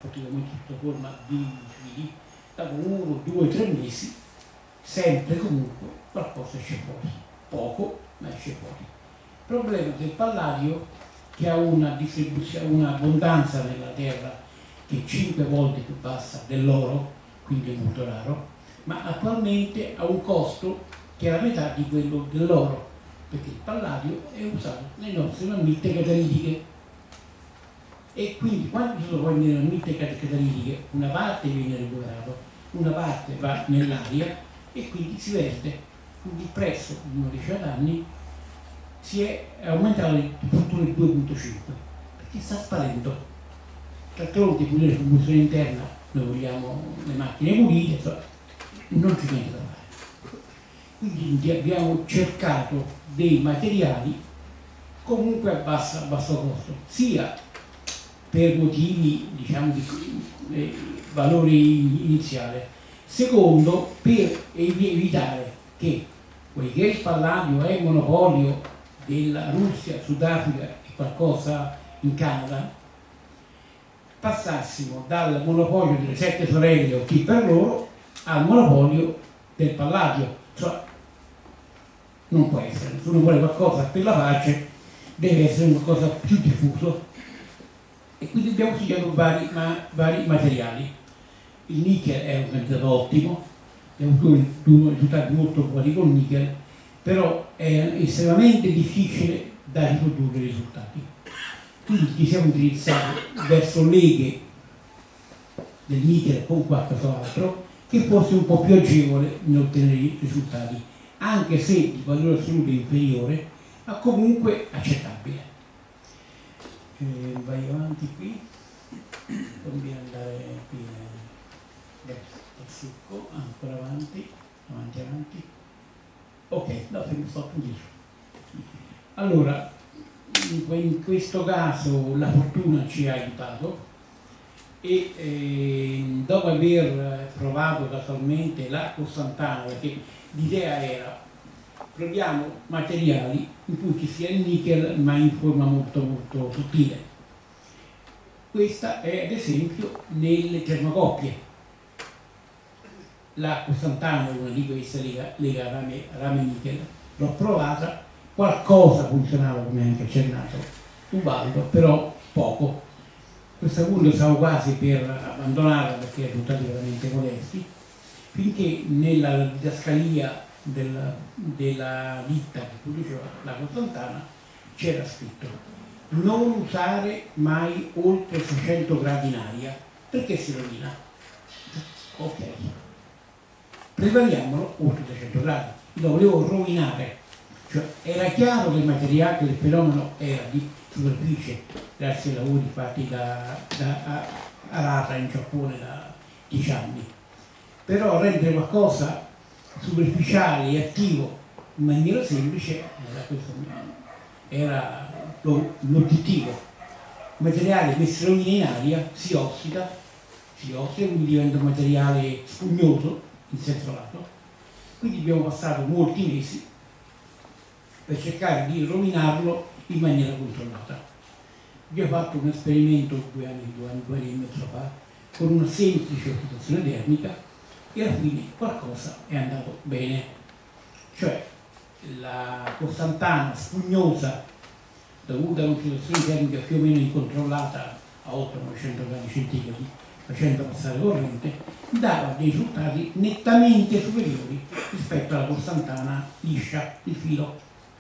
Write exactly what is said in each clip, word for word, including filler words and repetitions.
praticamente sotto forma di fili, dopo uno, due, tre mesi, sempre comunque qualcosa esce fuori, poco, ma esce fuori. Il problema del palladio che ha una distribuzione, un'abbondanza nella terra che è cinque volte più bassa dell'oro, quindi è molto raro, ma attualmente ha un costo che è la metà di quello dell'oro, perché il palladio è usato nelle nostre mammite catalitiche. E quindi quando si trova nelle mammite catalitiche una parte viene recuperato, una parte va nell'aria e quindi si verde. Quindi il prezzo in una decina d'anni si è aumentato di fattore due virgola cinque, perché sta sparendo. D'altronde pulire la combustione interna, noi vogliamo le macchine pulite, cioè, non c'è niente da fare. Quindi abbiamo cercato dei materiali comunque a, bassa, a basso costo, sia per motivi, diciamo, di eh, valore iniziale, secondo per evitare che, poiché il palladio è il monopolio della Russia, Sudafrica e qualcosa in Canada, passassimo dal monopolio delle sette sorelle o chi per loro al monopolio del palladio. Cioè, non può essere, se uno vuole qualcosa per la pace deve essere qualcosa più diffuso, e quindi abbiamo studiato vari, ma, vari materiali. Il nickel è un candidato ottimo, abbiamo avuto risultati molto buoni con il nickel, però è estremamente difficile da riprodurre i risultati. Quindi ci siamo indirizzati verso leghe del nickel con qualcos'altro che fosse un po' più agevole nell'ottenere i risultati, anche se di valore assoluto inferiore, ma comunque accettabile. Eh, vai avanti qui, conviene andare qui nel succo, ancora avanti, avanti, avanti. Ok, no, se mi sto più dietro. Allora, in questo caso la fortuna ci ha aiutato e eh, dopo aver provato casualmente la Costantana, perché l'idea era proviamo materiali in cui ci sia il nickel ma in forma molto molto sottile. Questa è ad esempio nelle termocoppie. La Costantana è una di queste, lega, lega rame, rame nickel, l'ho provata, qualcosa funzionava come anche accennato Ubaldo, però poco. A questo punto stavo quasi per abbandonarla perché i risultati veramente modesti, finché nella didascalia della, della ditta che produceva la Costantana c'era scritto non usare mai oltre seicento gradi in aria perché si rovina. Ok, prepariamolo oltre seicento gradi, lo volevo rovinare, cioè era chiaro che il materiale del fenomeno era di superficie grazie ai lavori fatti da, da Arata in Giappone da dieci anni, però rendere qualcosa superficiale e attivo in maniera semplice era, questo, era l'obiettivo. Il materiale che si rovina in aria si ossida, si ossida, quindi diventa un materiale spugnoso in senso lato. Quindi abbiamo passato molti mesi per cercare di rovinarlo in maniera controllata. Abbiamo fatto un esperimento due anni, due anni, due anni e mezzo fa con una semplice occupazione termica e alla fine qualcosa è andato bene. Cioè la Costantana spugnosa dovuta a un'occupazione termica più o meno incontrollata a ottocento novecento gradi centigradi, facendo passare corrente, dava dei risultati nettamente superiori rispetto alla Costantana liscia, il filo.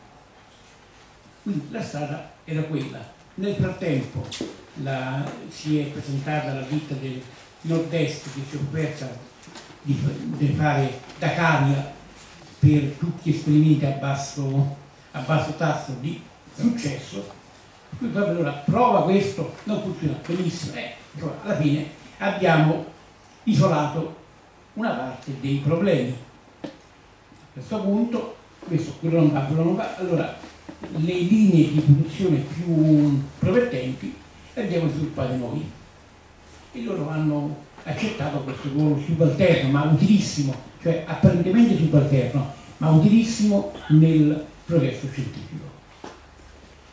Quindi la strada era quella. Nel frattempo la, si è presentata la ditta del nord-est che si è offerta di, di fare da cavia per tutti gli esperimenti a basso, a basso tasso di successo. Quindi allora prova questo, non funziona benissimo, eh, cioè, alla fine abbiamo isolato una parte dei problemi. A questo punto questo quello non va, quello non va, allora le linee di produzione più promettenti le abbiamo sviluppate noi e loro hanno accettato questo ruolo subalterno ma utilissimo, cioè apparentemente subalterno ma utilissimo nel progresso scientifico.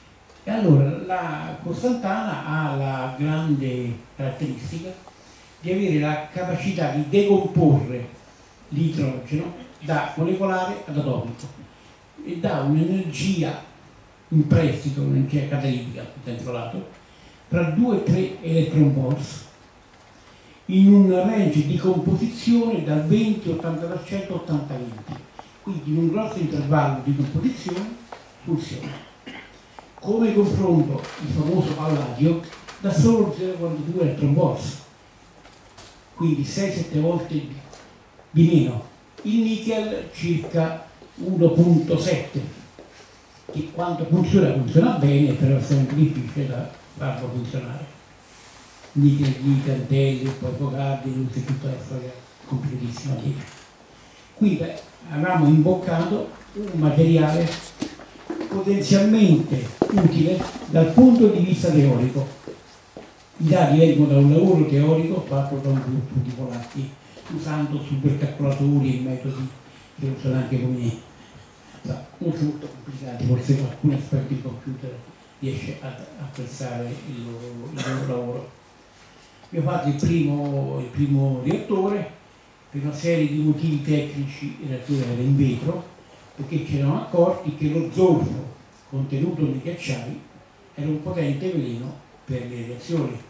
E allora la costantana ha la grande caratteristica di avere la capacità di decomporre l'idrogeno da molecolare ad atomico e dà un'energia in prestito, un'energia catalitica dentro lato, tra due e tre electron volts in un range di composizione dal venti ottanta per cento ottanta venti, quindi in un grosso intervallo di composizione funziona. Come confronto il famoso palladio da solo zero virgola due electron volts, quindi sei sette volte di meno. Il nickel circa uno virgola sette, che quando funziona funziona bene, però è sempre difficile da farlo funzionare. Nickel, gli cantelli, poi focardi, luce, tutta la storia complicatissima dietro. Quindi avevamo imboccato un materiale potenzialmente utile dal punto di vista teorico. I dati vengono da un lavoro teorico fatto da un gruppo di polacchi usando supercalcolatori e metodi che usano anche come no, molto molto complicati, forse qualcuno esperto di computer riesce ad apprezzare il loro, il loro lavoro. Abbiamo fatto il primo, il primo reattore per una serie di motivi tecnici. Il reattore era in vetro perché ci eravamo accorti che lo zolfo contenuto nei ghiacciai era un potente veleno per le reazioni.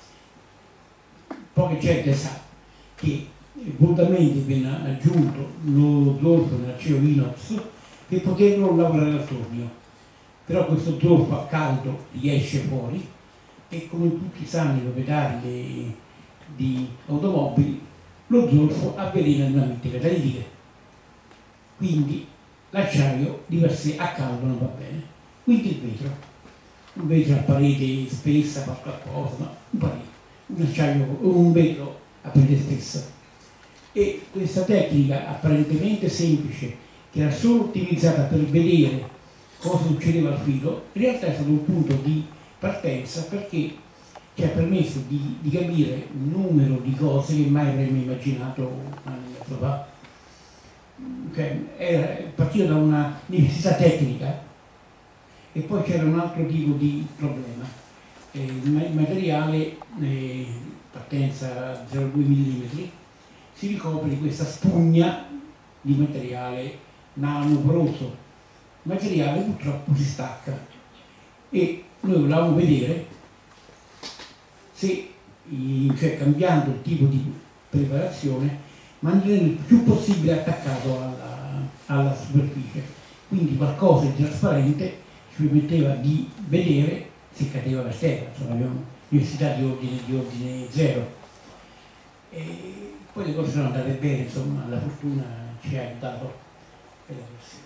Poca gente sa che volutamente viene aggiunto lo zolfo nell'acciaio inox per poterlo lavorare al tornio, però questo zolfo a caldo gli esce fuori e, come tutti sanno i proprietari di automobili, lo zolfo avvelena le dinamiche catalitiche, quindi l'acciaio di per sé a caldo non va bene. Quindi il vetro, un vetro a parete spessa, fatto apposta, no, un parete, un acciaio, un vetro a parete spessa. E questa tecnica apparentemente semplice, che era solo ottimizzata per vedere cosa succedeva al filo, in realtà è stato un punto di partenza perché ci ha permesso di, di capire un numero di cose che mai avremmo immaginato un anno e mezzo fa. Cioè, era partito da una necessità tecnica e poi c'era un altro tipo di problema. Eh, il materiale, eh, partenza zero virgola due millimetri, si ricopre di questa spugna di materiale nanoporoso. Il materiale purtroppo si stacca e noi volevamo vedere se, cioè, cambiando il tipo di preparazione, mantenere il più possibile attaccato alla, alla superficie. Quindi qualcosa di trasparente ci permetteva di vedere se cadeva per terra. Insomma, abbiamo università di ordine, di ordine zero. E poi le cose sono andate bene, insomma, la fortuna ci ha aiutato per la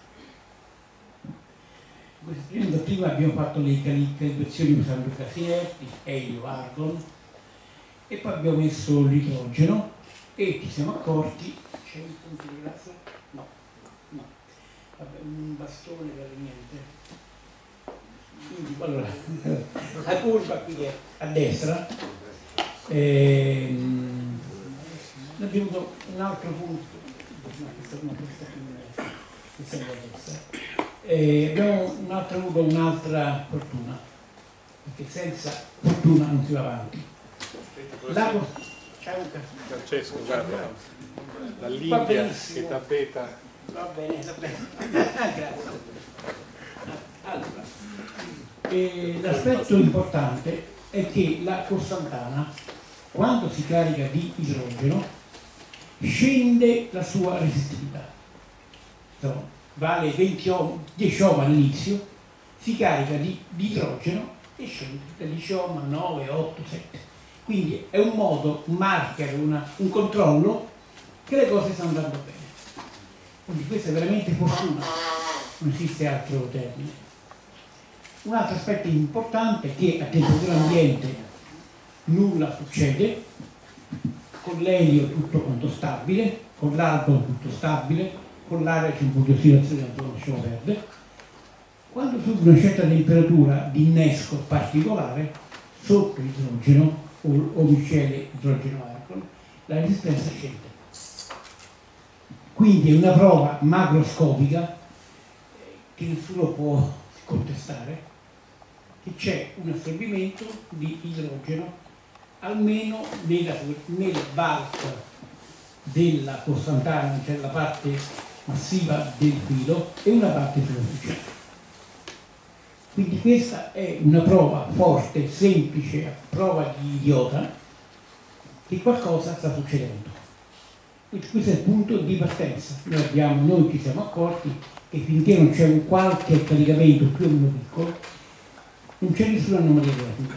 prossima. Prima abbiamo fatto le calibrazioni usando gasi inerti, elio, argon, e poi abbiamo messo l'idrogeno e ci siamo accorti. C'è un punto di grazia? No, no. Vabbè, un bastone per niente. Quindi, allora, la curva qui è a destra. Ehm, abbiamo avuto un altro punto. No, questa, no, questa, questa è a destra. Eh, abbiamo un altro, avuto un'altra fortuna, perché senza fortuna non si va avanti. La, ciao Francesco, guarda, dall'India che tappeta. Va bene, va bene. Grazie. Allora, eh, l'aspetto importante è che la costantana, quando si carica di idrogeno, scende la sua resistività. Insomma, vale venti ohm, dieci ohm all'inizio, si carica di, di idrogeno e scende da dieci ohm, nove, otto, sette. Quindi è un modo, un marker, una, un controllo che le cose stanno andando bene. Quindi questa è veramente fortuna, non esiste altro termine. Un altro aspetto importante è che a temperatura ambiente nulla succede, con l'elio tutto quanto stabile, con l'argon tutto stabile, con l'aria c'è un po' di ossidazione, non lasciamo perdere. Quando subito una certa temperatura di innesco particolare, sotto l'idrogeno o, o miscele idrogeno-argon, la resistenza scende. Quindi è una prova macroscopica che nessuno può contestare, e c'è un assorbimento di idrogeno almeno nella, nel bulk della costantana, cioè la parte massiva del filo, e una parte superficiale. Quindi questa è una prova forte, semplice, a prova di idiota, che qualcosa sta succedendo. Quindi questo è il punto di partenza. Noi, abbiamo, noi ci siamo accorti che finché non c'è un qualche caricamento più o meno piccolo, non c'è nessuna anomalia tecnica.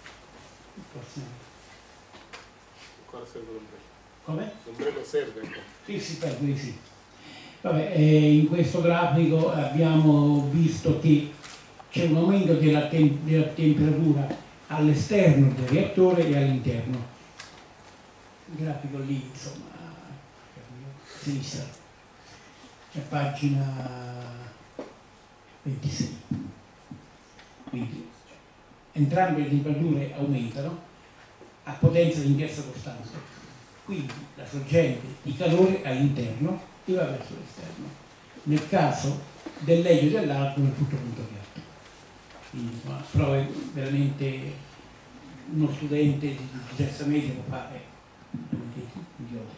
Ancora serve l'ombrello. Come? L'ombrello serve? Sì, sì, per cui sì. Vabbè, eh, in questo grafico abbiamo visto che c'è un aumento della, tem della temperatura all'esterno del reattore e all'interno. Il grafico lì, insomma, a sinistra, è pagina ventisei. Quindi entrambe le temperature aumentano a potenza di inversa costante, quindi la sorgente di calore all'interno e va verso l'esterno. Nel caso dell'elio e dell'altro è tutto punto piatto. Quindi insomma, prove veramente uno studente di terza media può fare idiota.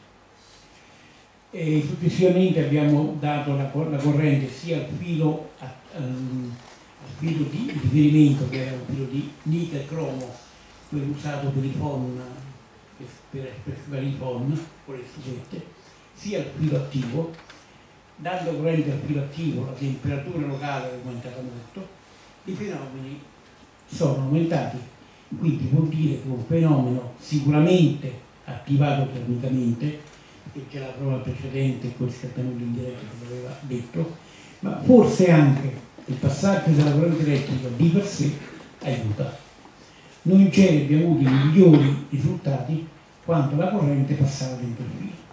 E successivamente abbiamo dato la, la corrente sia al filo, a, al filo di riferimento, che era un filo di nichel cromo, quello usato per i phon, per, per, per i phon, con le stufette, sia al filo attivo. Dando corrente al filo attivo la temperatura locale è aumentata molto, i fenomeni sono aumentati, quindi vuol dire che un fenomeno sicuramente attivato termicamente, e c'è la prova precedente con il scattamento indiretto che l'aveva detto, ma forse anche il passaggio della corrente elettrica di per sé aiuta. Noi in genere abbiamo avuto i migliori risultati quando la corrente passava dentro il filo.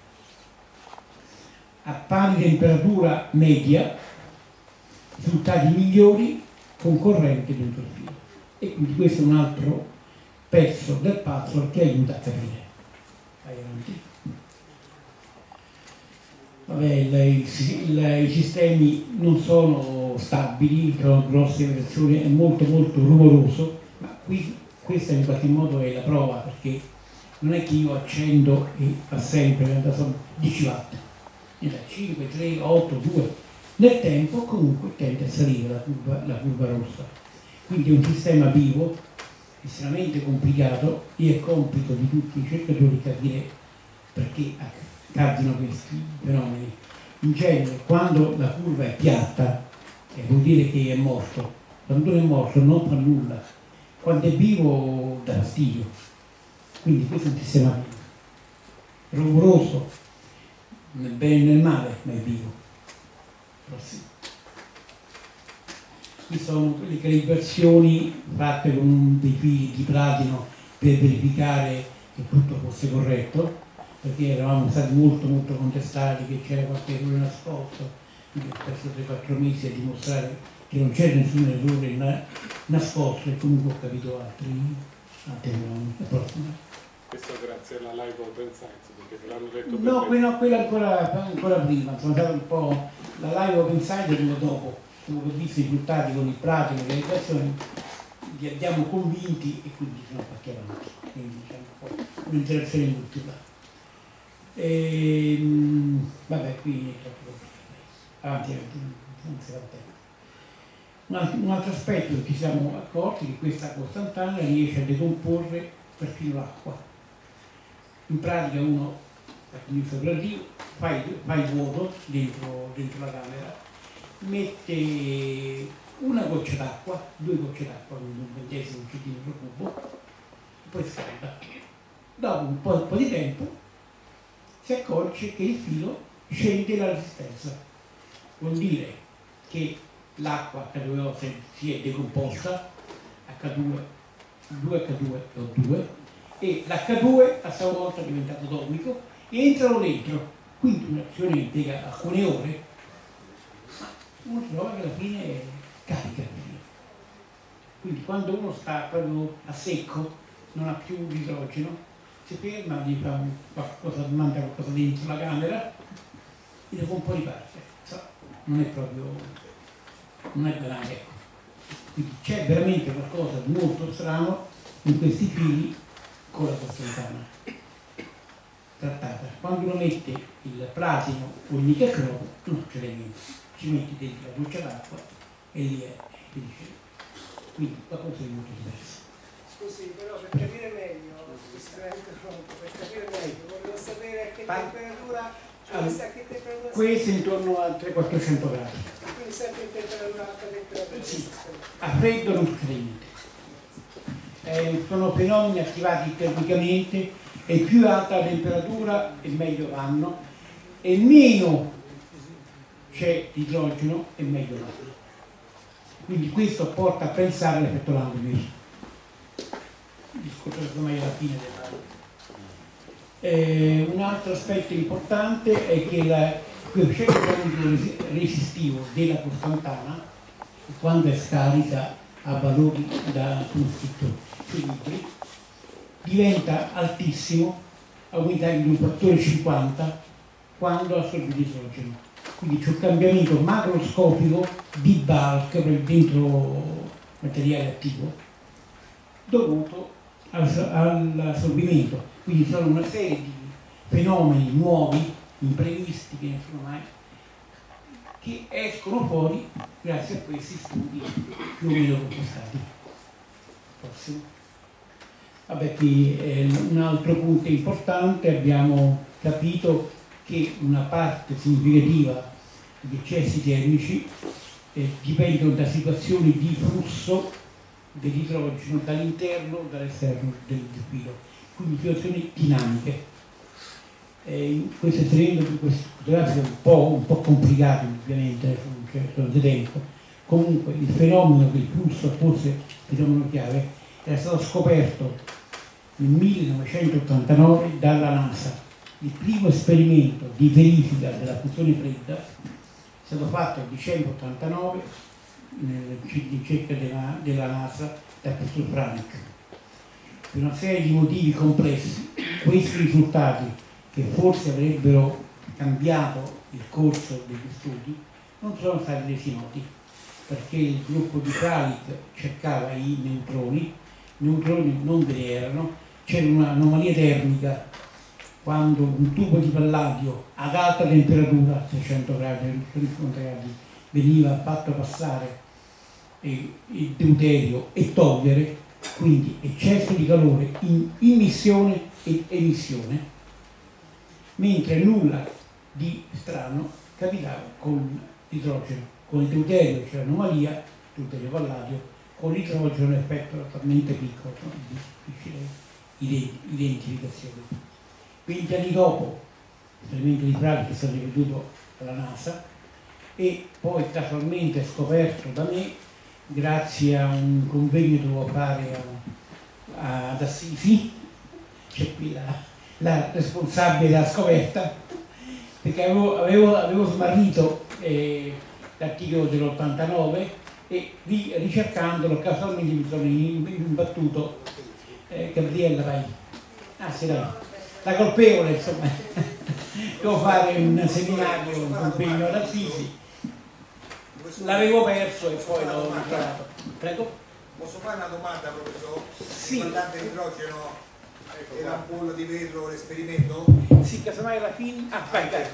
A pari temperatura media, risultati migliori con corrente dentro il filo. E quindi questo è un altro pezzo del puzzle che aiuta a capire. Vai avanti. Vabbè, il, il, il, i sistemi non sono stabili, sono grosse variazioni, è molto molto rumoroso, ma qui questa in qualche modo è la prova, perché non è che io accendo e fa sempre, in realtà sono dieci watt, da cinque, tre, otto, due, nel tempo comunque tende a salire la curva, la curva rossa. Quindi è un sistema vivo, estremamente complicato, e è compito di tutti i ricercatori capire perché accadino questi fenomeni. In genere, quando la curva è piatta, eh, vuol dire che è morto. Quando è morto non fa nulla, quando è vivo dà fastidio. Quindi questo è un sistema vivo, rumoroso, nel bene e nel male, ma è vivo. Prossimo. Qui sono le calibrazioni fatte con dei fili di platino per verificare che tutto fosse corretto, perché eravamo stati molto molto contestati che c'era qualche errore nascosto, quindi ho perso tre quattro mesi a dimostrare che non c'era nessun errore na nascosto, e comunque ho capito altri, altri fenomeni. Questo grazie alla Live Open Science, perché te l'hanno detto. No, quella, quella ancora, ancora prima, sono stato un po', la Live Open Science arrivo dopo, dopo che ho visto i risultati con il platino e le realizzazioni, li abbiamo convinti e quindi siamo fatti avanti, quindi diciamo un po' un'interazione multipla. E, vabbè, qui è troppo complicato. Avanti, avanti, non si va tempo. Un altro, un altro aspetto che ci siamo accorti è che questa costantana riesce a decomporre perfino l'acqua. In pratica uno fa il vuoto dentro, dentro la camera, mette una goccia d'acqua, due gocce d'acqua, quindi un ventesimo centimetro cubo, e poi scalda. Dopo un po', un po' di tempo si accorge che il filo scende la resistenza. Vuol dire che l'acqua acca due o si è decomposta, acca due, due acca due e O due, e l'acca due a sua volta è diventato atomico e entrano dentro. Quindi un'azione che impiega alcune ore, ma uno trova che alla fine carica il filo. Quindi quando uno sta proprio a secco, non ha più l'idrogeno, si ferma, gli fa qualcosa, manda qualcosa dentro la camera e dopo un po' riparte. So, non è proprio, non è grande, ecco. Quindi c'è veramente qualcosa di molto strano in questi fili con la porcellana trattata. Quando uno mette il platino o il nickel-cromo non succede niente, ci metti dentro la goccia d'acqua e lì è finisce. Quindi qualcosa di molto diverso. Scusi, però per capire meglio, per capire meglio, volevo sapere a che temperatura, cioè allora, a che temperatura questo intorno a trecento quattrocento gradi. Quindi sempre in temperatura alta temperatura? Sì, a freddo non succede niente. Eh, sono fenomeni attivati termicamente e più è alta la temperatura e meglio vanno, e meno c'è idrogeno e meglio va. Quindi questo porta a pensare all'effetto Langmuir. Discorso ormai alla fine della... Eh, un altro aspetto importante è che il coefficiente resistivo della costantana, quando è scarica a valori da scritto sui libri, diventa altissimo, aumentando di un fattore cinquanta quando assorbe l'idrogeno. Quindi c'è un cambiamento macroscopico di bulk dentro materiale attivo dovuto all'assorbimento. Quindi sono una serie di fenomeni nuovi, imprevisti, che ne sono mai, che escono fuori grazie a questi studi più o meno compostati. Prossimo. Vabbè, qui è un altro punto importante, abbiamo capito che una parte significativa degli eccessi termici eh, dipendono da situazioni di flusso dell'idrogeno dall'interno o dall'esterno del filo, quindi situazioni dinamiche. Eh, questo esperienza di questo grafico è un po', un po' complicato ovviamente, non c'è tanto tempo. Comunque il fenomeno del flusso, forse il fenomeno chiave, era stato scoperto nel millenovecentottantanove dalla NASA. Il primo esperimento di verifica della fusione fredda è stato fatto nel dicembre ottantanove nel ricerca della, della NASA dal professor Frank. Per una serie di motivi complessi, questi risultati, che forse avrebbero cambiato il corso degli studi, non sono stati resi noti, perché il gruppo di Fralick cercava i neutroni, i neutroni non ve ne erano, c'era un'anomalia termica quando un tubo di palladio ad alta temperatura, seicento gradi, cinquanta gradi, veniva fatto passare il deuterio e togliere, quindi eccesso di calore in immissione ed emissione, mentre nulla di strano capitava con l'idrogeno. Con il deuterio c'è l'anomalia, deuterio palladio, con l'idrogeno l'effetto è talmente piccolo, no? Difficile identificazione. venti anni dopo, l'esperimento di Fralick è stato ripetuto dalla NASA e poi casualmente scoperto da me grazie a un convegno che dovevo fare a, a, ad Assisi. C'è qui la, la responsabile della scoperta, perché avevo, avevo, avevo smarrito eh, l'articolo dell'ottantanove e ri, ricercandolo casualmente mi sono imbattuto eh, Gabriella vai. Ah sì, dai. La colpevole, insomma. Devo fare un seminario, un convegno ad Assisi. L'avevo perso e poi l'ho ritrovato. Prego? Posso fare una domanda, professore? Sì. Riguardante l'idrogeno e l'ampolla di vetro, l'esperimento? Sì, casomai alla fine... Ah, vai, dai.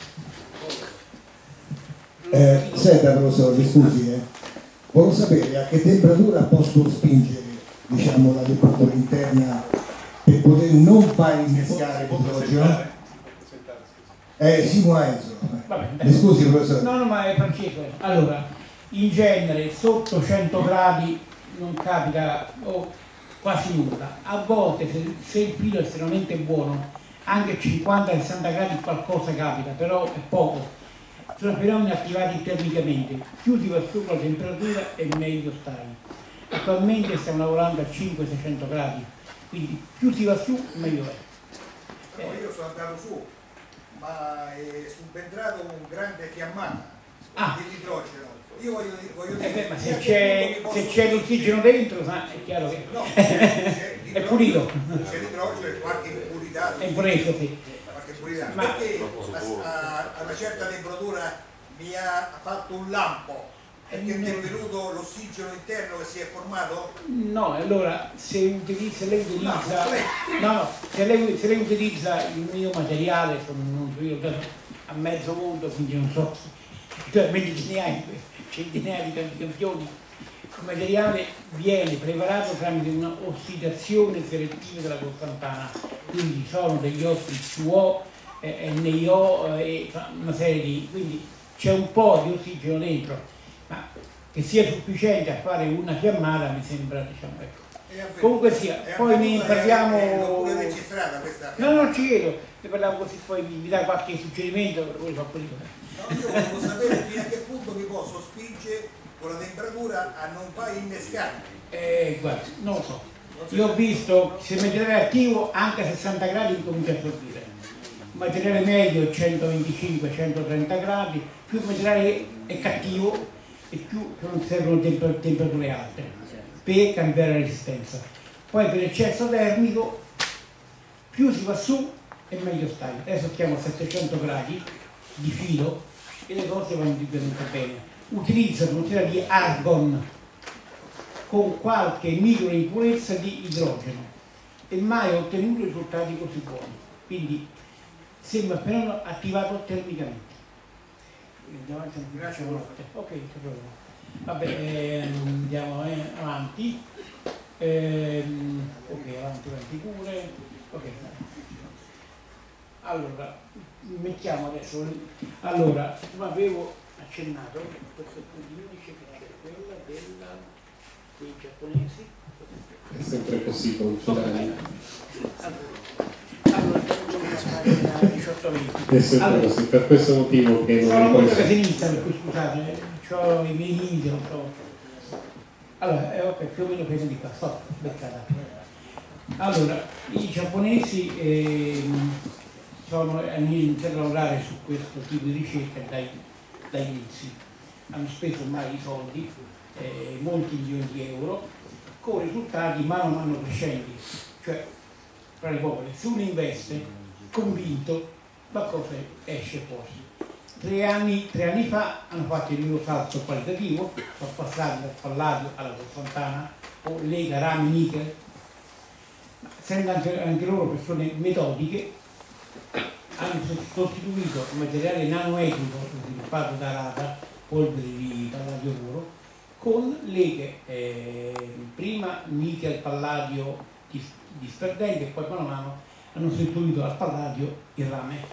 Eh, senta professore, mi scusi, eh. Volevo sapere a che temperatura posso spingere, diciamo, la temperatura interna per poter non fare innescare l'idrogeno? Eh, sì, Enzo. Mi scusi professore. No, no, ma è Francesco. Allora, in genere sotto cento gradi non capita oh, quasi nulla. A volte se, se il filo è estremamente buono, anche cinquanta sessanta gradi qualcosa capita, però è poco. Sono fenomeni attivati termicamente. Più si va su la temperatura e meglio stai. Attualmente stiamo lavorando a cinquecento seicento gradi, quindi più si va su meglio è. Però io sono andato su, ma è subentrato un grande fiammata ah. dell'idrogeno. Io voglio, voglio dire, eh beh, ma se c'è, se c'è l'ossigeno dentro, sa, è chiaro che no, è pulito. C'è l'idrogeno e qualche impurità. È pulito, sì. Qualche impurità. Ma perché a, a, a una certa temperatura mi ha fatto un lampo È che è intervenuto l'ossigeno interno che si è formato? No, allora se, utilizza, se lei utilizza, No, lei- no, no, se lei, se lei utilizza il mio materiale, sono, non so, io a mezzo mondo, quindi non so, cioè meglio di ne hai centinaia di campi- campioni, il materiale viene preparato tramite una ossidazione selettiva della costantana, quindi sono degli otti H due O, eh, N I O e eh, una serie di, quindi c'è un po' di ossigeno dentro, ma che sia sufficiente a fare una fiammata mi sembra, diciamo, ecco. È avvenuto- Comunque sia, è poi ne avvenuta, parliamo. è- è- l'ho pure registrata questa No, non ci credo, ne parliamo così, poi mi, mi dà qualche suggerimento per voi fa quello. No, io volevo sapere fino a che punto mi posso spingere con la temperatura a non fare innescare. Eh, guarda, non lo so. Io ho visto se il materiale è attivo anche a sessanta gradi incomincia a sorbire. Il materiale medio è centoventicinque centotrenta gradi, più il materiale è cattivo e più non servono temper- temperature alte per cambiare la resistenza. Poi per eccesso termico più si va su e meglio stai. Adesso stiamo a settecento gradi di filo e le cose vanno venuto bene. Utilizzo una serie di argon con qualche micro impurezza di idrogeno e mai ho ottenuto risultati così buoni, quindi sembra però attivato termicamente. Andiamo avanti, Grazie. ok, vabbè, ehm, andiamo eh, avanti. Ehm, ok, avanti, avanti pure. Ok. Allora, mettiamo adesso. Allora, come avevo accennato, questo punto indice che c'è quella della, dei giapponesi. È sempre così con Giuliani. Allora, dobbiamo fare da diciotto venti. È sempre Allora, così, per questo motivo che non sono è molto questo. casinista, per cui scusate, ho i miei limiti, non so. Allora, eh, ok, più o meno preso di qua, sto beccata. Allora, i giapponesi ehm, sono, hanno iniziato a lavorare su questo tipo di ricerca dai, dai inizi. Hanno speso ormai i soldi, eh, molti milioni di euro, con risultati mano a mano crescenti. Cioè, fra le povere, se uno investe convinto, qualcosa esce fuori. Tre anni, tre anni fa hanno fatto il loro salto qualitativo, sono passati dal palladio alla costantana o lega, rami, nichel, essendo anche, anche loro persone metodiche, hanno sostituito il materiale nanoetico sviluppato da Rada, polvere di palladio puro, con leghe, eh, prima nichel, palladio dis- disperdente e poi mano a mano hanno sostituito al palladio il rame.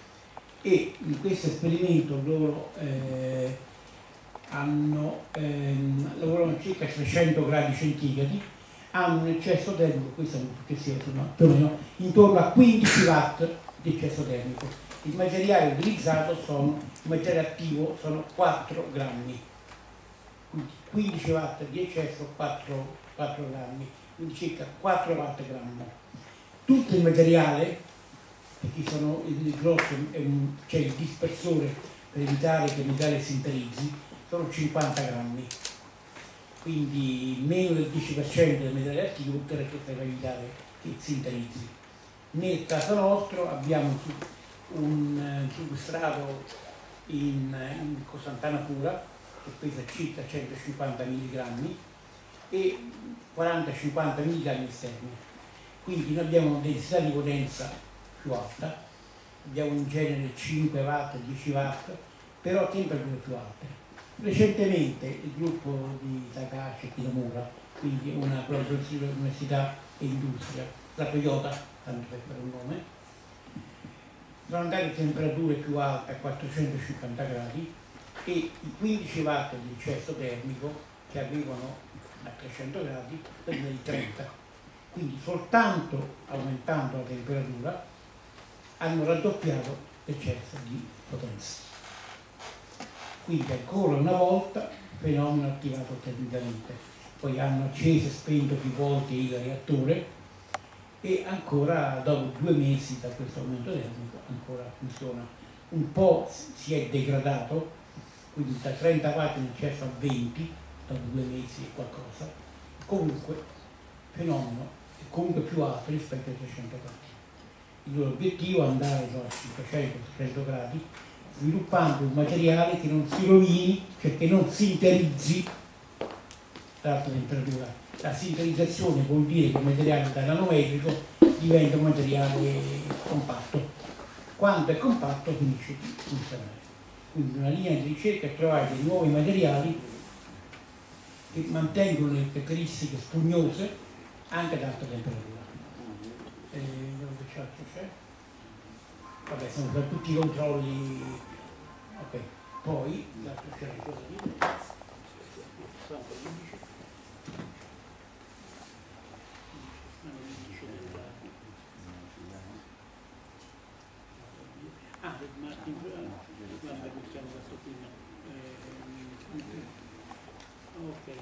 E in questo esperimento loro eh, hanno, ehm, lavorano a circa trecento gradi centigradi, hanno un eccesso termico, questo è un successivo, sono più o meno intorno a quindici watt di eccesso termico. Il materiale utilizzato sono, il materiale attivo sono quattro grammi, quindi quindici watt di eccesso, quattro, quattro grammi, quindi circa quattro watt grammo. Tutto il materiale, perché sono il grosso, c'è il dispersore per evitare che il materiale si interizzi, sono cinquanta grammi, quindi meno del dieci per cento del materiale attivo, tutto il resto per evitare che si interizzi. Nel caso nostro abbiamo un substrato in, in costantana pura che pesa circa centocinquanta milligrammi e quaranta cinquanta milligrammi esterni, quindi noi abbiamo una densità di potenza più alta, abbiamo in genere cinque watt, dieci watt, però a temperature più alte. Recentemente il gruppo di Takashi e Kinomura, quindi una collaborazione di università e industria, la Toyota, tanto per fare un nome, sono andati a temperature più alte a quattrocentocinquanta gradi e i quindici watt di eccesso termico che avevano a trecento gradi vengono di trenta. Quindi soltanto aumentando la temperatura hanno raddoppiato l'eccesso di potenza. Quindi ancora una volta fenomeno attivato termicamente. Poi hanno acceso e spento più volte il reattore e ancora dopo due mesi da questo aumento termico ancora funziona. Un po' si è degradato, quindi da trenta watt in eccesso a venti dopo due mesi e qualcosa. Comunque fenomeno è comunque più alto rispetto ai trecento gradi. Il loro obiettivo è andare a cinquecento settecento gradi sviluppando un materiale che non si rovini, cioè che non sinterizzi ad alta temperatura. La sinterizzazione vuol dire che il materiale da nanometrico diventa un materiale compatto. Quando è compatto finisce di funzionare. Quindi una linea di ricerca è trovare dei nuovi materiali che mantengono le caratteristiche spugnose anche ad alta temperatura. E dove c'è? c'è? Vabbè, sono per tutti i controlli. Ok, poi l'altro c'è la cosa di ah, Martin, guarda che stiamo fatto prima. Ok.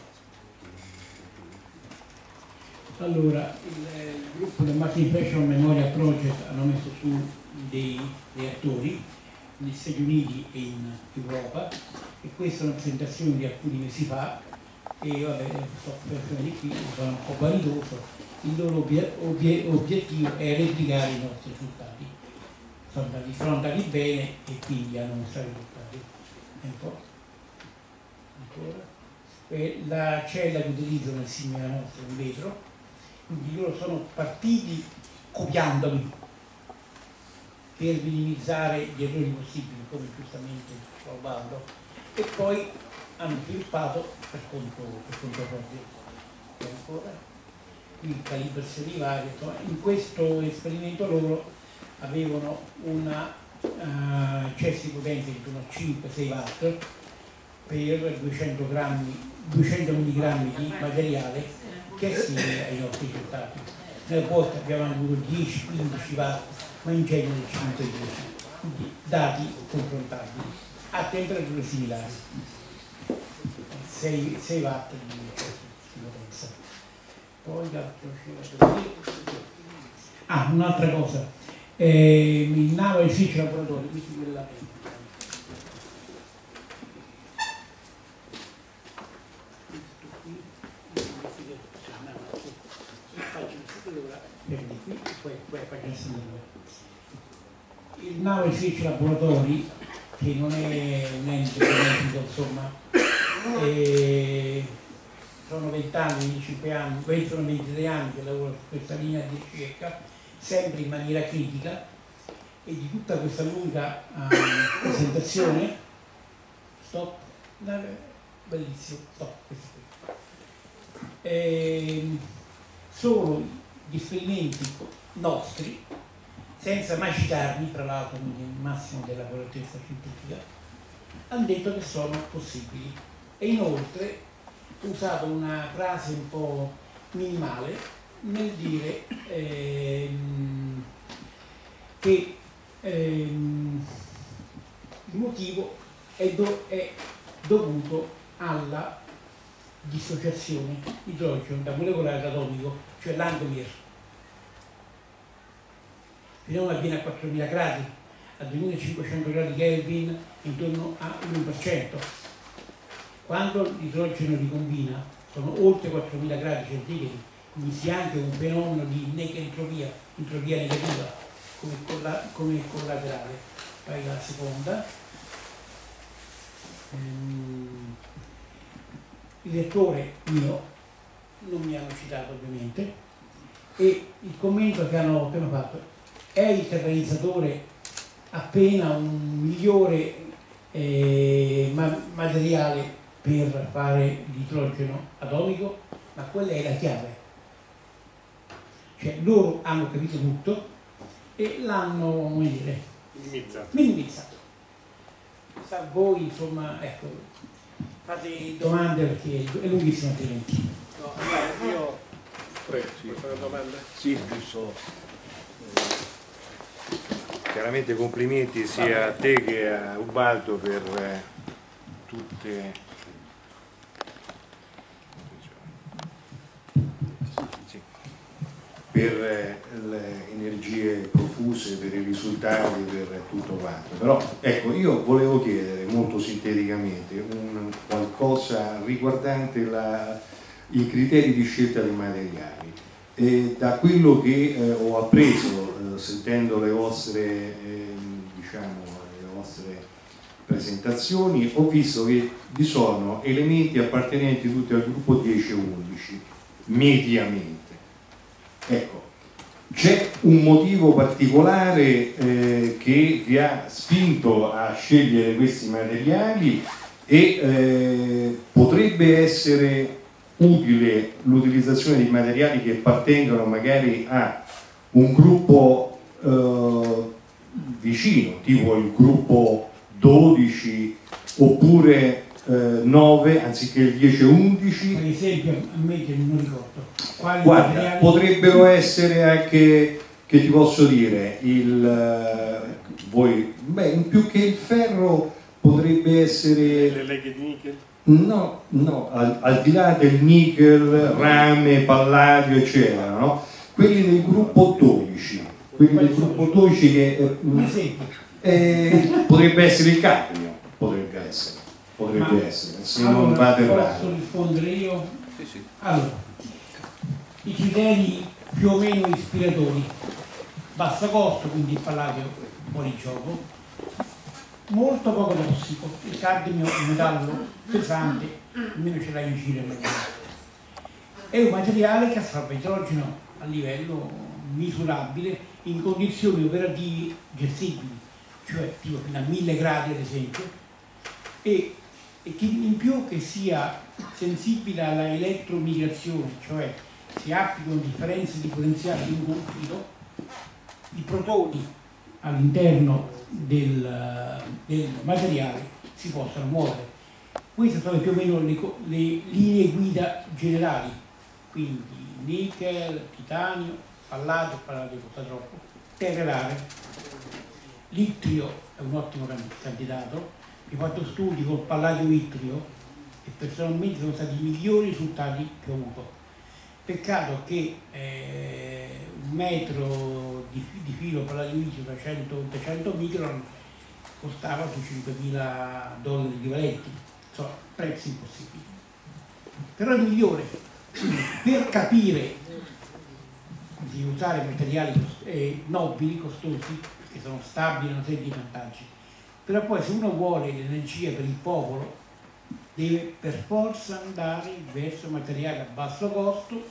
Allora, il, il gruppo del Martin Impression Memorial Project hanno messo su dei reattori negli Stati Uniti e in Europa, e questa è una presentazione di alcuni mesi fa, e vabbè, sto per di qui, sono un po' vanitoso. Il loro obiet obiet obiettivo è replicare i nostri risultati. Sono andati, sono andati bene e quindi hanno mostrato i risultati. Un po'. Ancora. E la cella che utilizzano nel simile nostro in vetro, quindi loro sono partiti copiandomi per minimizzare gli errori possibili, come giustamente Paolo, e poi hanno sviluppato per conto, per conto proprio. E ancora, qui calibrazioni varie. In questo esperimento loro avevano una uh, eccesso di potenza di cinque sei watt per duecento milligrammi di materiale, che è simile ai nostri risultati. Nelle volte abbiamo avuto dieci quindici watt, ma in genere cinque dieci, quindi dati confrontabili a temperature similari, sei watt di, di potenza. Poi l'altro c'era. Ah, un'altra cosa, eh, il Naval Research Laboratory, quindi quella il Naval Research Laboratory, che non è un ente politico, insomma, e sono vent'anni, venticinque anni, questi sono ventitré anni che lavoro su questa linea di ricerca, sempre in maniera critica, e di tutta questa lunga uh, presentazione, stop, bellissimo, stop, questo qui. E, sono gli esperimenti nostri, senza mai citarmi, tra l'altro, quindi il massimo della correttezza scientifica, hanno detto che sono possibili. E inoltre ho usato una frase un po' minimale nel dire ehm, che ehm, il motivo è, do è dovuto alla dissociazione idrogeno da molecolare ad atomico, cioè l'Angolier. Fenomeno avviene a quattromila gradi, a duemilacinquecento gradi Kelvin, intorno all'uno per cento. Quando l'idrogeno ricombina sono oltre quattromila gradi centigradi, quindi si ha anche un fenomeno di entropia, entropia negativa, come, colla come collaterale. Poi la seconda. Ehm, il lettore mio non mi hanno citato ovviamente, e il commento che hanno, che hanno fatto: è il catalizzatore appena un migliore eh, ma materiale per fare l'idrogeno atomico, ma quella è la chiave. Cioè loro hanno capito tutto e l'hanno, come dire, minimizzato. minimizzato. Sa voi, insomma, ecco, fate domande perché è lunghissimo altrimenti. No, io prego, sì. Vuoi fare una domanda? Sì, giusto. Chiaramente complimenti sia a te che a Ubaldo per eh, tutte sì, per eh, le energie profuse, per i risultati, per tutto quanto. Però ecco, io volevo chiedere molto sinteticamente un qualcosa riguardante la, i criteri di scelta dei materiali. E da quello che eh, ho appreso eh, sentendo le vostre, eh, diciamo, le vostre presentazioni, ho visto che vi sono elementi appartenenti tutti al gruppo dieci undici, mediamente. Ecco, c'è un motivo particolare eh, che vi ha spinto a scegliere questi materiali e eh, potrebbe essere utile l'utilizzazione di materiali che appartengono magari a un gruppo eh, vicino, tipo il gruppo dodici oppure eh, nove anziché il dieci undici. Per esempio, a me che non ricordo. Quali Guarda, materiali... potrebbero essere anche, che ti posso dire, il eh, voi, beh, in più che il ferro potrebbe essere... Le leghe di nickel? No, no, al, al di là del nickel, rame, palladio, eccetera, no? Quelli del gruppo dodici, quelli del gruppo dodici che eh, Un esempio. eh, potrebbe essere il cadmio, potrebbe essere, potrebbe Ma, essere, se allora, non vado posso errato. rispondere io? Sì, sì. Allora, i criteri più o meno ispiratori: basso costo, quindi il palladio fuori gioco, molto poco tossico, il cadmio è un metallo pesante, almeno ce l'hai in giro, è un materiale che assorbe idrogeno a livello misurabile in condizioni operative gestibili, cioè tipo fino a mille gradi ad esempio, e, e che in più che sia sensibile alla elettromigrazione, cioè si applicano differenze di potenziale di un confino, i protoni all'interno del, del materiale si possono muovere. Queste sono più o meno le, le linee guida generali, quindi nickel, titanio, palladio, palladio costa troppo, terre rare, l'itrio è un ottimo candidato. Ho fatto studi col palladio itrio e personalmente sono stati i migliori risultati che ho avuto. Peccato che eh, un metro di, di filo palladio itrio da cento trecento micron costava su cinquemila dollari equivalenti, insomma prezzi impossibili. Però è il migliore. Quindi, per capire di usare materiali eh, nobili, costosi, che sono stabili, hanno serie di vantaggi, però poi se uno vuole l'energia per il popolo deve per forza andare verso materiali a basso costo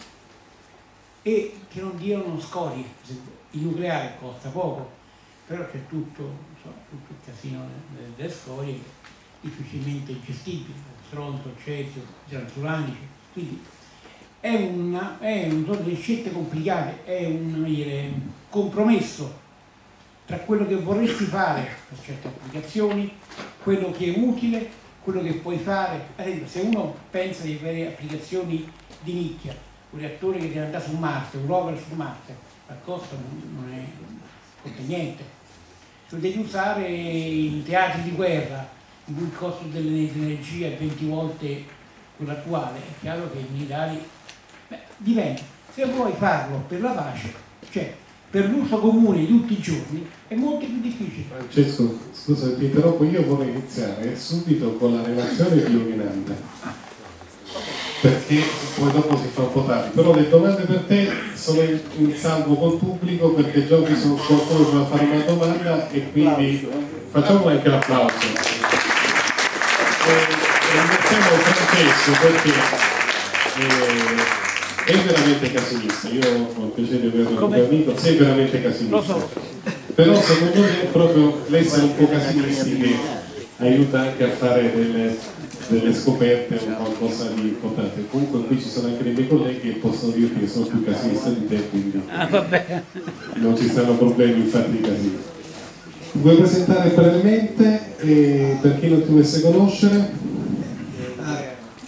e che non diano scorie. Il nucleare costa poco, però c'è tutto, insomma, tutto il casino delle, delle scorie difficilmente gestibili, stronzo, cesio, transuranici, quindi è una, è un, sono delle scelte complicate, è un dire, compromesso tra quello che vorresti fare per certe applicazioni, quello che è utile, quello che puoi fare. Ad esempio, se uno pensa di avere applicazioni di nicchia, un reattore che deve andare su Marte, un rover su Marte, il costo non è, costa niente. Se devi usare in teatri di guerra, in cui il costo dell'energia è venti volte quello attuale, è chiaro che i militari, beh, diventa, se vuoi farlo per la pace, cioè per l'uso comune di tutti i giorni, è molto più difficile. Francesco, scusa, ti interrompo, io vorrei iniziare subito con la relazione biominante, perché poi dopo si fa un po' tardi, però le domande per te sono in, in salvo col pubblico, perché già qui sono qualcuno che va a fare una domanda e quindi facciamo anche l'applauso. E iniziamo Francesco perché eh, è veramente casinista, io ho il piacere di averlo come amico, sei veramente casinista. Lo so. Però secondo me proprio l'essere un po' casinisti che aiuta anche a fare delle, delle scoperte o qualcosa di importante. Comunque qui ci sono anche dei miei colleghi che possono dirti che sono più casinista di te, quindi ah, non ci saranno problemi in fatti di casino. Vuoi presentare brevemente eh, per chi non ti dovesse conoscere? Ah,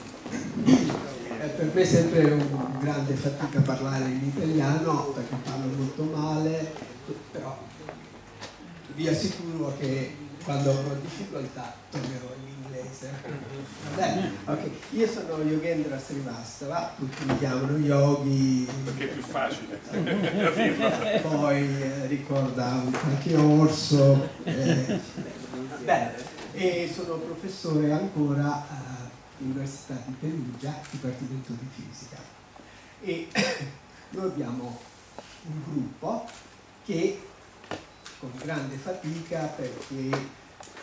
per me è sempre un grande fatica parlare in italiano perché parlo molto male, però vi assicuro che quando avrò difficoltà tornerò in inglese. Vabbè, okay. Io sono Yogendra Srivastava, tutti mi chiamano Yogi perché è più facile. Poi eh, ricorda un qualche orso eh, beh, e sono professore ancora all'Università di Perugia, Dipartimento di Fisica, e noi abbiamo un gruppo che con grande fatica, perché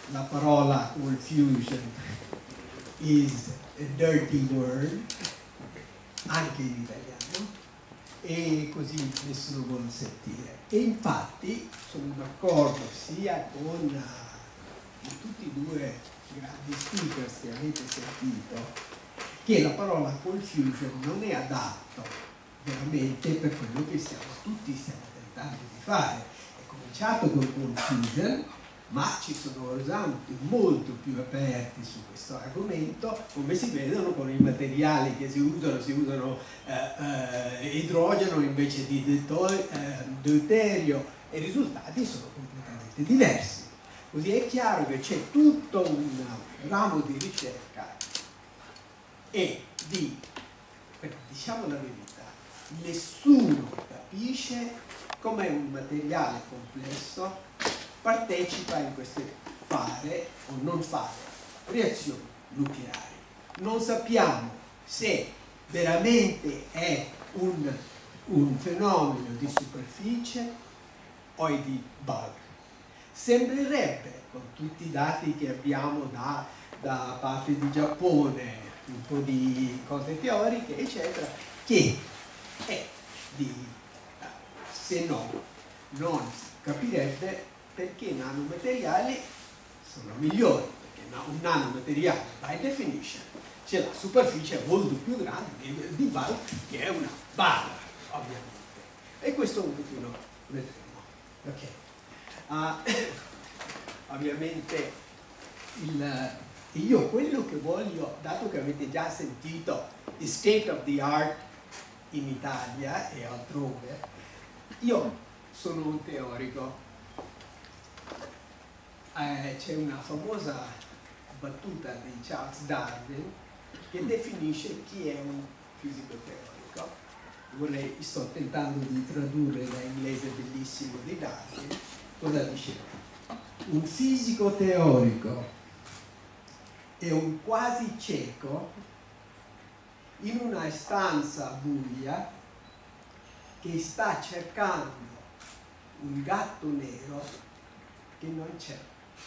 la parola cold fusion is a dirty word, anche in italiano, e così nessuno vuole sentire. E infatti sono d'accordo sia con uh, tutti e due i grandi speakers che avete sentito, che la parola cold fusion non è adatto veramente per quello che stiamo, tutti stiamo tentando di fare. È cominciato con cold fusion, ma ci sono esempi molto più aperti su questo argomento, come si vedono con i materiali che si usano, si usano eh, eh, idrogeno invece di deuterio, eh, deuterio, e i risultati sono completamente diversi. Così è chiaro che c'è tutto un ramo di ricerca e di, diciamo la verità, nessuno capisce come un materiale complesso partecipa in queste fare o non fare reazioni nucleari. Non sappiamo se veramente è un, un fenomeno di superficie o è di bulk. Sembrerebbe, con tutti i dati che abbiamo da, da parte di Giappone, un po' di cose teoriche, eccetera, che è di, se no, non si capirebbe perché i nanomateriali sono migliori, perché un nanomateriale, by definition, c'è la superficie molto più grande di, di bulk, che è una barra, ovviamente. E questo un pochino vedremo. Ok. Uh, ovviamente il, io quello che voglio, dato che avete già sentito il state of the art in Italia e altrove, io sono un teorico. Eh, c'è una famosa battuta di Charles Darwin che definisce chi è un fisico teorico. Vorrei, sto tentando di tradurre da inglese bellissimo di Darwin. Cosa diceva? Un fisico teorico è un quasi cieco in una stanza buia che sta cercando un gatto nero che non c'è.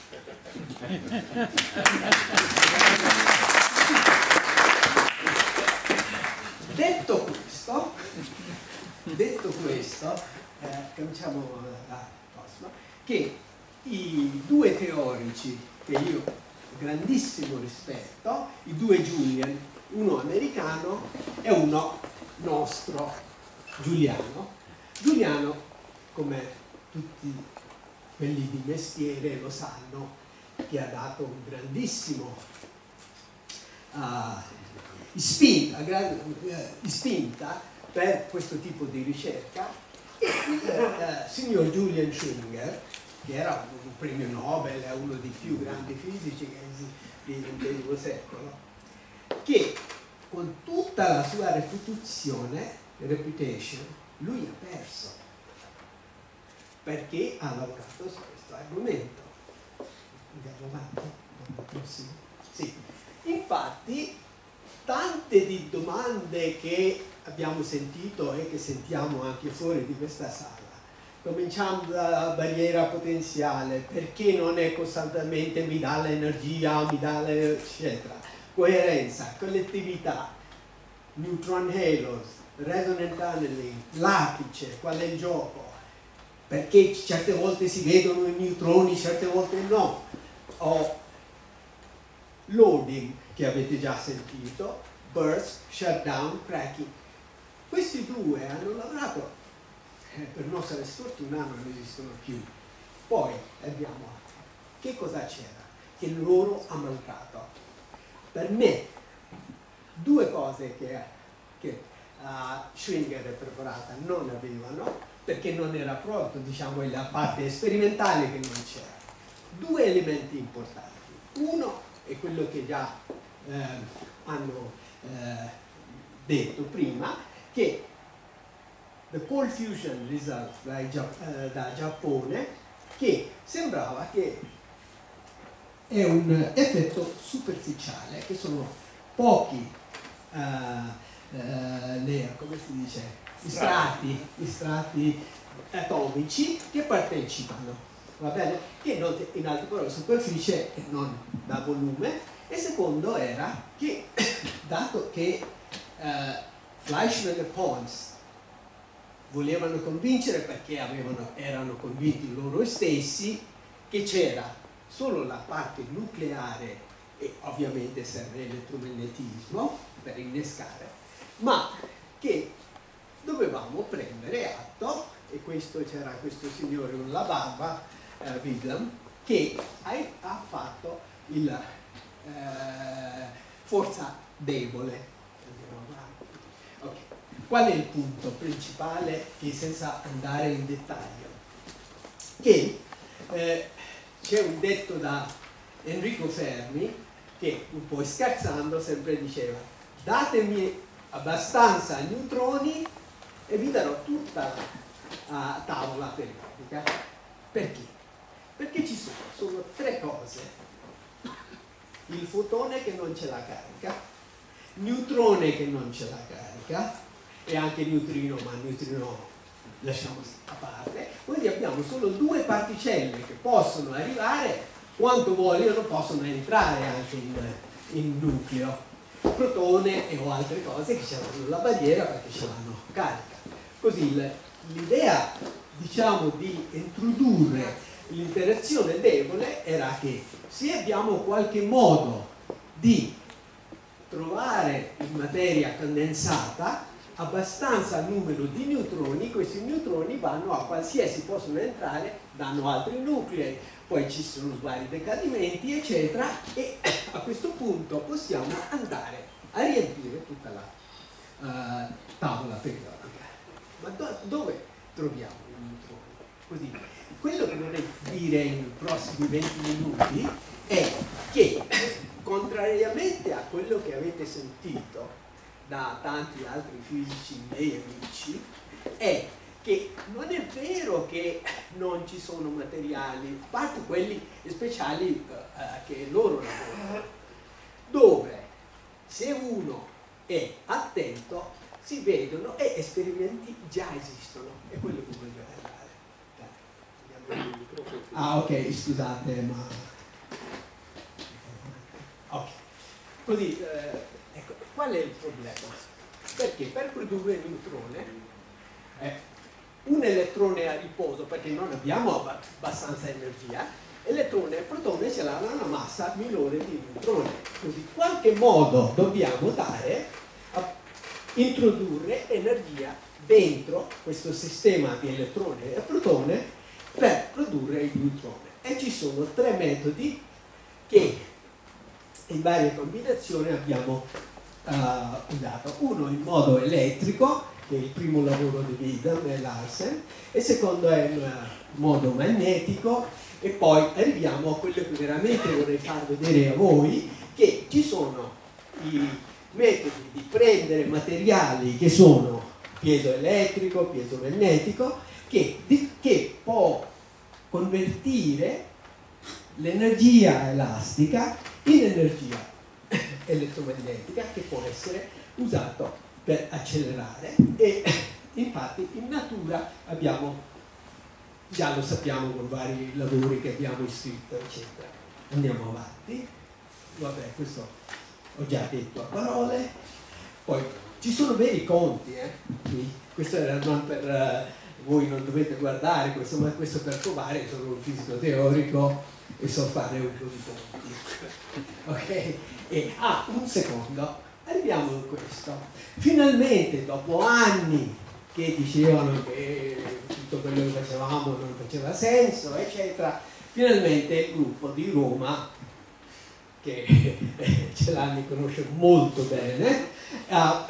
Detto questo, detto questo, eh, cominciamo la prossima, che i due teorici che io ho grandissimo rispetto, i due Julian, uno americano e uno nostro, Giuliano. Giuliano, come tutti quelli di mestiere lo sanno, che ha dato un grandissimo uh, spinta, uh, spinta per questo tipo di ricerca. E il uh, signor Julian Schwinger, che era un premio Nobel, è uno dei più grandi fisici del ventesimo secolo, che con tutta la sua reputazione, reputation, lui ha perso, perché ha lavorato su questo argomento. Andiamo avanti, al prossimo. Sì. Infatti, tante di domande che abbiamo sentito e che sentiamo anche fuori di questa sala, cominciamo dalla barriera potenziale, perché non è costantemente mi dà l'energia, mi dà le, eccetera, coerenza, collettività, neutron halos, resonant tunneling, l'apice, qual è il gioco, perché certe volte si vedono i neutroni, certe volte no, o loading che avete già sentito, burst, shutdown, cracking. Questi due hanno lavorato, eh, per nostra sfortuna non esistono più. Poi abbiamo, che cosa c'era? Che loro ha mancato. Per me, due cose che, che uh, Schwinger e Preparata non avevano, perché non era pronto, diciamo, la parte sperimentale che non c'era. Due elementi importanti. Uno è quello che già eh, hanno eh, detto prima, che the cold fusion result da, eh, da Giappone, che sembrava che è un effetto superficiale, che sono pochi eh, eh, le, come si dice, strati, strati atomici che partecipano. va bene? Che non, in altre parole superficie e non da volume. E secondo era che, dato che eh, Fleischmann e Pons volevano convincere, perché avevano, erano convinti loro stessi, che c'era solo la parte nucleare e ovviamente serve l'elettromagnetismo per innescare, ma che dovevamo prendere atto, e questo c'era questo signore con la barba, eh, Wilhelm, che ha, ha fatto il eh, forza debole. Okay. Qual è il punto principale, che senza andare in dettaglio? Che eh, c'è un detto da Enrico Fermi che, un po' scherzando, sempre diceva: datemi abbastanza neutroni e vi darò tutta la tavola periodica. Perché? Perché ci sono, sono tre cose: il fotone che non ce la carica, neutrone che non ce la carica, e anche neutrino, ma neutrino lasciamo a parte. Quindi abbiamo solo due particelle che possono arrivare, quanto vogliono, possono entrare anche in, in nucleo, protone e o altre cose che ce l'hanno la barriera perché ce l'hanno carica. Così l'idea, diciamo, di introdurre l'interazione debole era che se abbiamo qualche modo di trovare in materia condensata abbastanza numero di neutroni, questi neutroni vanno a qualsiasi, possono entrare, danno altri nuclei, poi ci sono vari decadimenti, eccetera, e a questo punto possiamo andare a riempire tutta la uh, tavola periodica. Ma do dove troviamo i neutroni? Così, quello che vorrei dire nei prossimi venti minuti è che, contrariamente a quello che avete sentito da tanti altri fisici miei amici, è che non è vero che non ci sono materiali, a parte quelli speciali eh, che loro lavorano, dove se uno è attento si vedono e esperimenti già esistono. È quello che voglio parlare. Ah, ok, scusate, ma... ok. Così, eh, ecco, qual è il problema? Perché per produrre il neutrone, eh, un elettrone a riposo, perché non abbiamo abbastanza energia, elettrone e protone ce l'hanno una massa minore di neutrone. Così, in qualche modo dobbiamo dare, a introdurre energia dentro questo sistema di elettrone e protone per produrre il neutrone. E ci sono tre metodi che in varie combinazioni abbiamo uh, usato. Uno in modo elettrico, che è il primo lavoro di Wilhelm e Larsen, e il secondo è in uh, modo magnetico, e poi arriviamo a quello che veramente vorrei far vedere a voi, che ci sono i metodi di prendere materiali che sono piezoelettrico, piezomagnetico, che, di, che può convertire l'energia elastica in energia elettromagnetica, che può essere usato per accelerare. E infatti in natura abbiamo, già lo sappiamo con vari lavori che abbiamo iscritto, eccetera. Andiamo avanti. Vabbè, questo ho già detto a parole. Poi ci sono veri conti, eh? Questo era non per uh, voi non dovete guardare questo, ma questo per provare, sono un fisico teorico e so fare un po' di conti. Ok? E ah, un secondo, arriviamo a questo. Finalmente, dopo anni che dicevano che tutto quello che facevamo non faceva senso, eccetera, finalmente il gruppo di Roma, che Celani conosce molto bene, ha,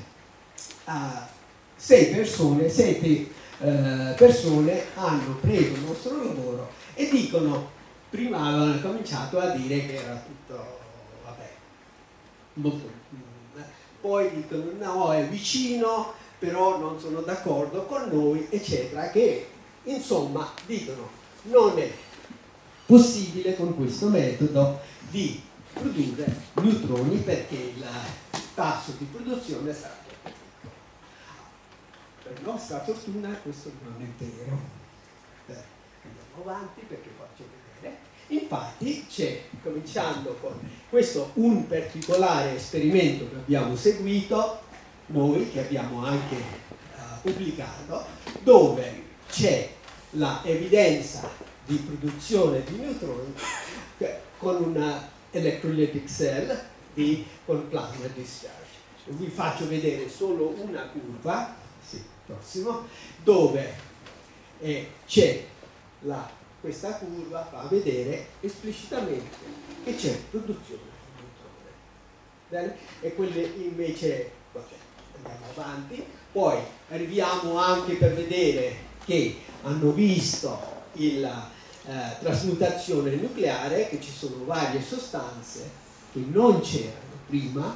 ha sei persone, sette eh, persone hanno preso il nostro lavoro e dicono, prima avevano cominciato a dire che era tutto, vabbè, molto, poi dicono no, è vicino, però non sono d'accordo con noi, eccetera, che insomma dicono non è possibile con questo metodo di produrre neutroni perché il tasso di produzione sarà troppo piccolo. Per nostra fortuna questo non è vero. andiamo avanti perché faccio vedere. Infatti c'è, cominciando con questo un particolare esperimento che abbiamo seguito noi, che abbiamo anche uh, pubblicato, dove c'è la evidenza di produzione di neutroni con una electrolytic cell di, con plasma discharge. Vi faccio vedere solo una curva, sì, prossimo, dove eh, c'è la questa curva fa vedere esplicitamente che c'è produzione di neutrone. Bene? E quelle invece, vabbè, andiamo avanti, poi arriviamo anche per vedere che hanno visto la eh, trasmutazione nucleare, che ci sono varie sostanze che non c'erano prima,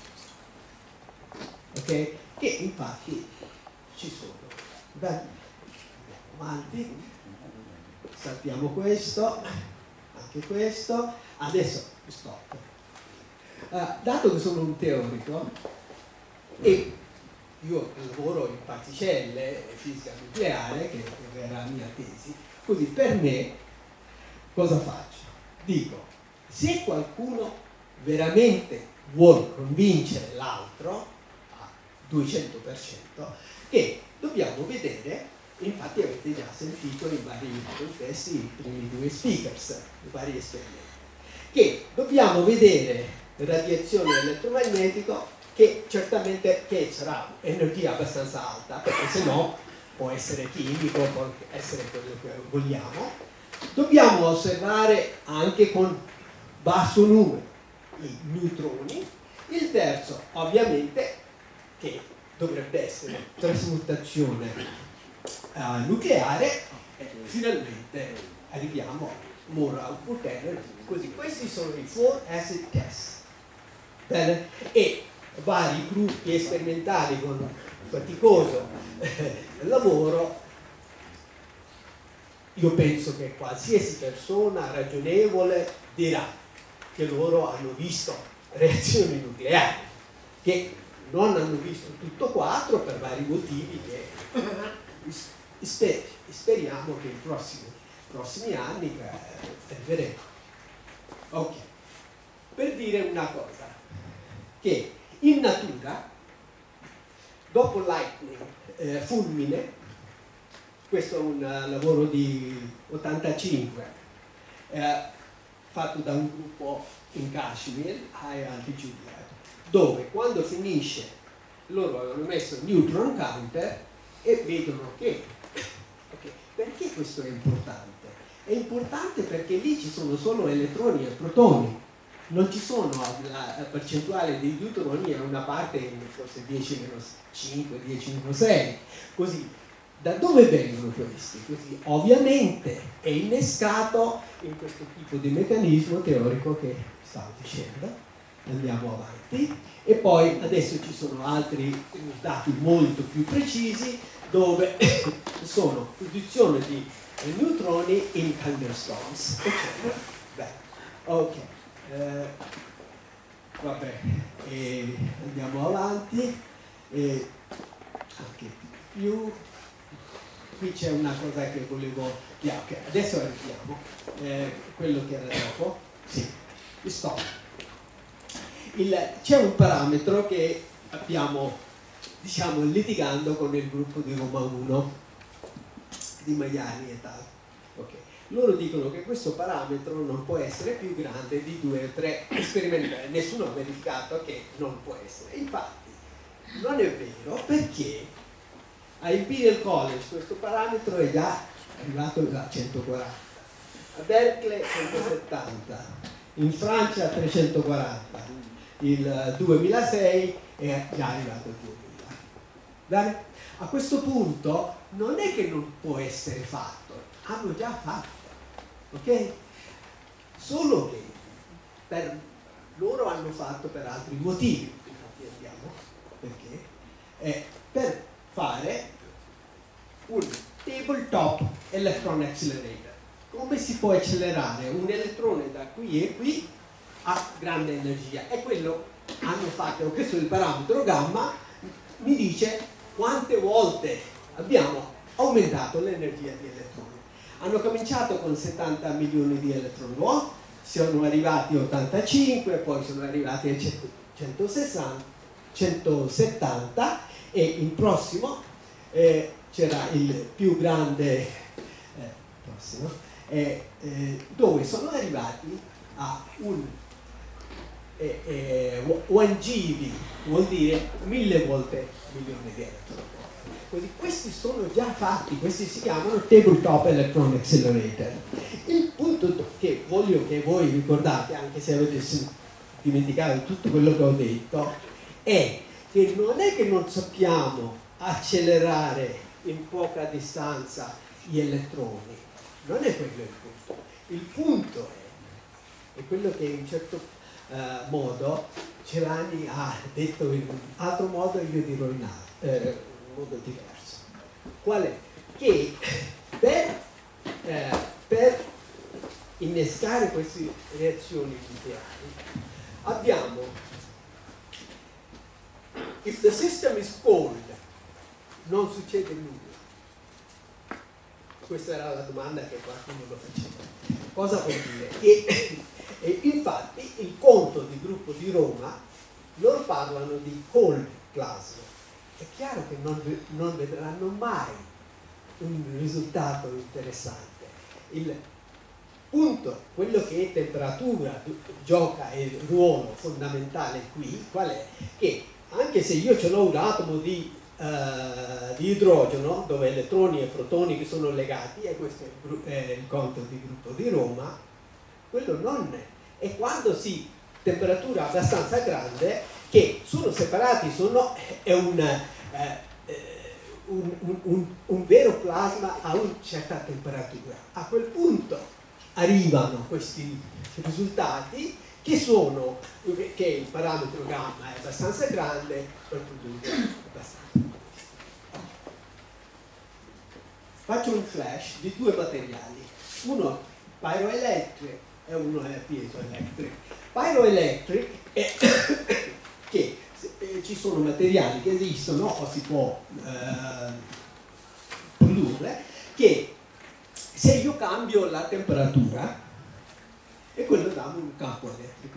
ok? Che infatti ci sono. Bene? Andiamo avanti. Sappiamo questo, anche questo, adesso stop. Uh, dato che sono un teorico e io lavoro in particelle e fisica nucleare, che verrà la mia tesi, così per me cosa faccio? Dico, se qualcuno veramente vuole convincere l'altro a duecento per cento, che dobbiamo vedere. Infatti avete già sentito in vari contesti i primi due speakers, i vari esperimenti, che dobbiamo vedere radiazione elettromagnetica che certamente che sarà energia abbastanza alta, perché se no può essere chimico, può essere quello che vogliamo. Dobbiamo osservare anche con basso numero i neutroni. Il terzo, ovviamente, che dovrebbe essere trasmutazione Uh, nucleare, e finalmente arriviamo a more output energy. Così, questi sono i four acid test. Bene? E vari gruppi sperimentali con faticoso eh, lavoro. Io penso che qualsiasi persona ragionevole dirà che loro hanno visto reazioni nucleari, che non hanno visto tutto quattro per vari motivi che speriamo che nei prossimi, prossimi anni eh, vedremo. Ok, per dire una cosa, che in natura, dopo lightning, eh, fulmine, questo è un uh, lavoro di ottantacinque, eh, fatto da un gruppo in Kashmir, High Altitude Lab, dove quando finisce loro avevano messo neutron counter e vedono che, okay, perché questo è importante? È importante perché lì ci sono solo elettroni e protoni, non ci sono la percentuale dei neutroni, è una parte forse dieci meno cinque, dieci meno sei, così. Da dove vengono questi? Così, ovviamente è innescato in questo tipo di meccanismo teorico che stavo dicendo. Andiamo avanti. E poi adesso ci sono altri dati molto più precisi dove sono produzione di neutroni in thunderstorms, eccetera. Beh, ok. Eh, vabbè, e andiamo avanti. E anche più. Qui c'è una cosa che volevo. Yeah, okay. Adesso arriviamo. Eh, quello che era dopo. Sì, stop. C'è un parametro che abbiamo, diciamo, litigando con il gruppo di Roma uno di Maiani et al. Okay. Loro dicono che questo parametro non può essere più grande di due o tre sperimentali. Nessuno ha verificato che non può essere. Infatti non è vero, perché a Imperial College questo parametro è già arrivato a centoquaranta, a Berkeley centosettanta, in Francia trecentoquaranta, il duemilasei è già arrivato al duemila. Bene? A questo punto non è che non può essere fatto, hanno già fatto, ok? Solo che per loro hanno fatto per altri motivi, infatti andiamo, perché? Eh, per fare un tabletop electron accelerator. Come si può accelerare un elettrone da qui e qui a grande energia? E quello hanno fatto, questo è il parametro gamma, mi dice quante volte abbiamo aumentato l'energia di elettroni. Hanno cominciato con settanta milioni di eletronvolti, sono arrivati a ottantacinque, poi sono arrivati a centosessanta, centosettanta e in prossimo eh, c'era il più grande eh, prossimo, eh, eh, dove sono arrivati a un eh, eh, one G V, vuol dire mille volte milioni di elettroni. Quindi questi sono già fatti, questi si chiamano Tabletop Electron Accelerator. Il punto che voglio che voi ricordate, anche se avete dimenticato tutto quello che ho detto, è che non è che non sappiamo accelerare in poca distanza gli elettroni, non è quello il punto. Il punto è, è quello che in un certo uh, modo Celani ha detto in un altro modo, io dirò in altro. Eh, modo diverso, qual è? Che per, eh, per innescare queste reazioni nucleari abbiamo, if the system is cold, non succede nulla. Questa era la domanda che qualcuno lo faceva. Cosa vuol dire? Che, e infatti il conto di gruppo di Roma, loro parlano di cold plasma. È chiaro che non, non vedranno mai un risultato interessante. Il punto, quello che è temperatura, gioca il ruolo fondamentale qui, qual è? Che anche se io ce l'ho un atomo di, uh, di idrogeno, dove elettroni e protoni che sono legati, e questo è il, è il conto di gruppo di Roma, quello non è. E quando si temperatura abbastanza grande, che sono separati, sono, è un, eh, un, un, un, un vero plasma a una certa temperatura. A quel punto arrivano questi risultati che sono, che il parametro gamma è abbastanza grande per produrre abbastanza. Faccio un flash di due materiali, uno pyroelectric e uno è piezoelectric. Pyroelectric è che eh, ci sono materiali che esistono o si può eh, produrre, che se io cambio la temperatura e quello dà un campo elettrico.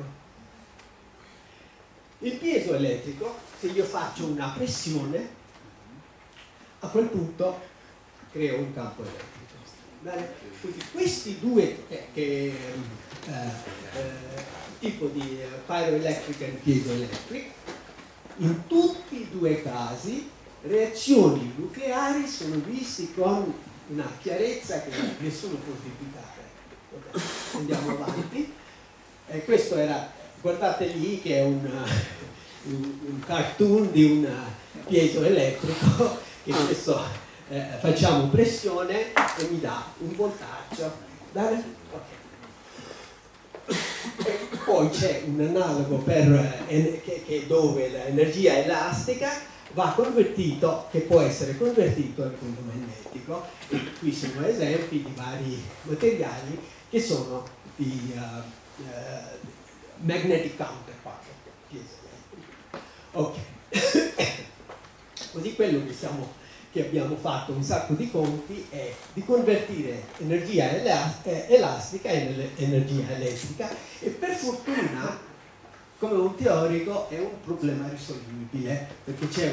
Il piezoelettrico, se io faccio una pressione, a quel punto creo un campo elettrico. Bene? Quindi questi due eh, che, eh, eh, tipo di pyroelectric e piezoelectric, in tutti e due i casi reazioni nucleari sono viste con una chiarezza che nessuno può dubitare. Okay. Andiamo avanti. Eh, questo era, guardate lì che è un, un, un cartoon di un piezoelettrico che adesso eh, facciamo pressione e mi dà un voltaggio. Bene? Okay. E poi c'è un analogo per, eh, che, che dove l'energia elastica va convertito, che può essere convertito al campo magnetico, e qui sono esempi di vari materiali che sono di uh, uh, magnetic counterpart. Ok. Così quello che siamo che abbiamo fatto un sacco di conti è di convertire energia elastica in energia elettrica, e per fortuna, come un teorico, è un problema risolvibile, perché c'è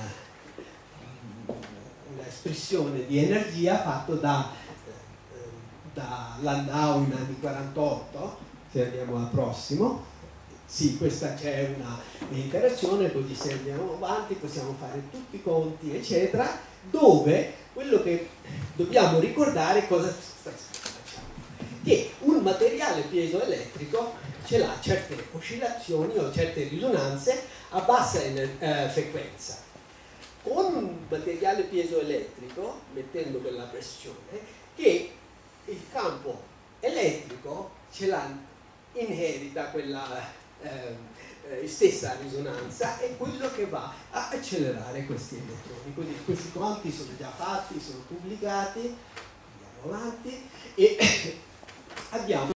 un'espressione di energia fatto da, da Landau in anni quarantotto, se andiamo al prossimo. Sì, questa c'è una interazione, così se andiamo avanti possiamo fare tutti i conti, eccetera, dove quello che dobbiamo ricordare cosa facciamo? Che un materiale piezoelettrico ce l'ha certe oscillazioni o certe risonanze a bassa eh, frequenza. Con un materiale piezoelettrico, mettendo quella pressione, che il campo elettrico ce l'ha inherita quella Eh, stessa risonanza, è quello che va a accelerare questi elettroni. Quindi questi conti sono già fatti, sono pubblicati, andiamo avanti e abbiamo